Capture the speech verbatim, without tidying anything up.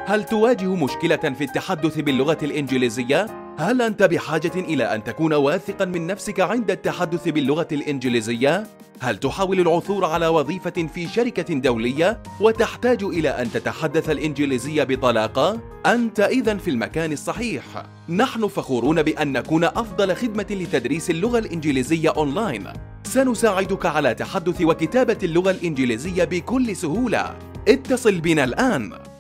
هل تواجه مشكلة في التحدث باللغة الإنجليزية؟ هل أنت بحاجة إلى أن تكون واثقا من نفسك عند التحدث باللغة الإنجليزية؟ هل تحاول العثور على وظيفة في شركة دولية وتحتاج إلى أن تتحدث الإنجليزية بطلاقة؟ أنت إذن في المكان الصحيح. نحن فخورون بأن نكون أفضل خدمة لتدريس اللغة الإنجليزية أونلاين. سنساعدك على تحدث وكتابة اللغة الإنجليزية بكل سهولة. اتصل بنا الآن.